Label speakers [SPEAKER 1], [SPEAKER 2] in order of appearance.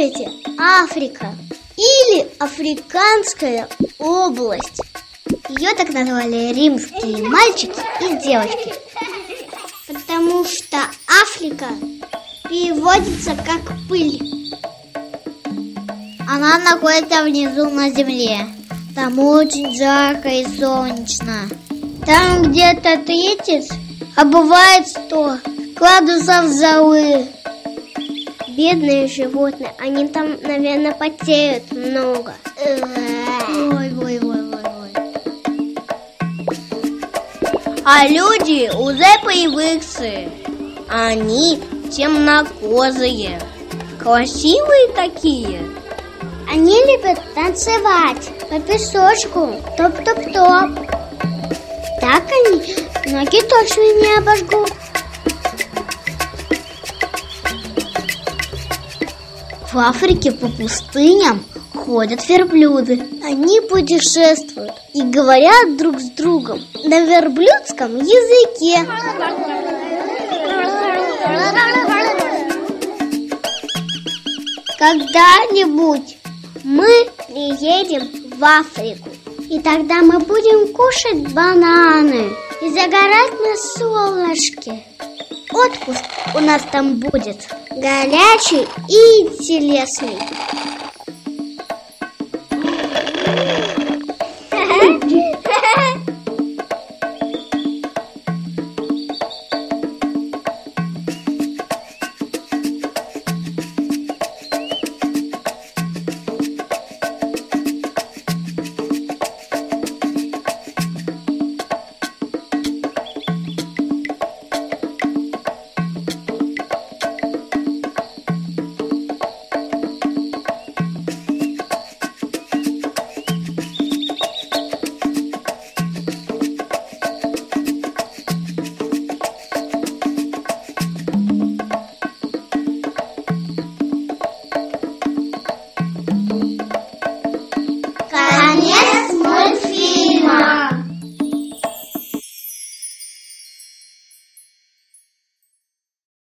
[SPEAKER 1] слушайте, Африка или Африканская область. Ее так назвали римские мальчики и девочки, потому что Африка переводится как пыль. Она находится внизу на земле. Там очень жарко и солнечно. Там где-то 30, а бывает 100 градусов жары. Бедные животные, они там, наверное, потеют много. Ой. А люди уже привыкли. Они темнокожие, красивые такие. Они любят танцевать по песочку, топ-топ-топ. Так они ноги точно не обожгут. В Африке по пустыням ходят верблюды. Они путешествуют и говорят друг с другом на верблюдском языке. Когда-нибудь мы приедем в Африку, и тогда мы будем кушать бананы и загорать на солнышке. Отпуск у нас там будет горячий и интересный.